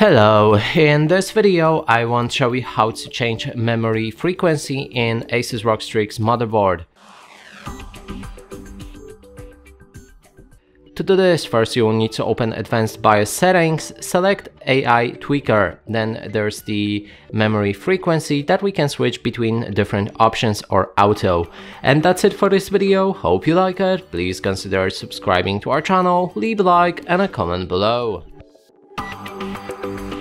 Hello, in this video I want to show you how to change memory frequency in ASUS ROG Strix motherboard. To do this, first you will need to open Advanced BIOS Settings, select AI Tweaker, then there's the memory frequency that we can switch between different options or auto. And that's it for this video, hope you like it, please consider subscribing to our channel, leave a like and a comment below.